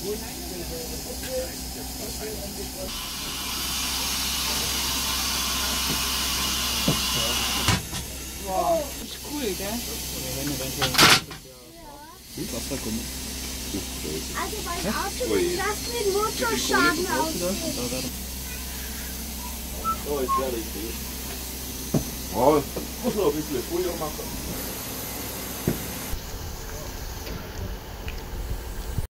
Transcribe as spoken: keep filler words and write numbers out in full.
Wow, ist cool, gell? Also beim Auto wird das mit Motorschaden aussehen. Oh, ist sehr richtig. Ja, muss noch ein bisschen Folie machen.